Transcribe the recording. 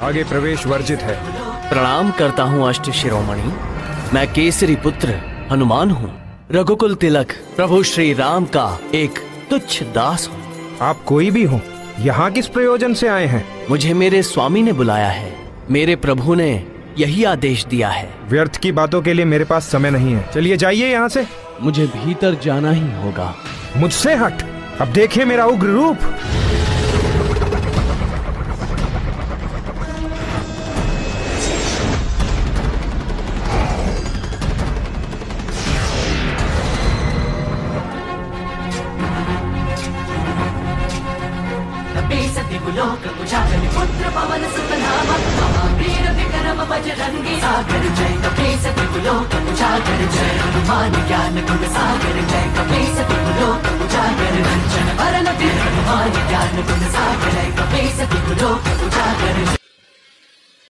आगे प्रवेश वर्जित है। प्रणाम करता हूँ अष्ट शिरोमणि। मैं केसरी पुत्र हनुमान हूँ, रघुकुल तिलक प्रभु श्री राम का एक तुच्छ दास हूँ। आप कोई भी हो, यहाँ किस प्रयोजन से आए हैं? मुझे मेरे स्वामी ने बुलाया है। मेरे प्रभु ने यही आदेश दिया है। व्यर्थ की बातों के लिए मेरे पास समय नहीं है। चलिए जाइए यहाँ से। मुझे भीतर जाना ही होगा। मुझसे हट। अब देखिए मेरा उग्र रूप। पुत्र पवन सुत नाम महावीर विक्रम बजरंगी सागर जय कपीस त्रिलोक उजागर जय हनुमान ज्ञान गुण सागर जय कपीस त्रिलोक उजागर रंजन वरन हनुमान ज्ञान गुण सागर जय कपीस त्रिलोक उजागर।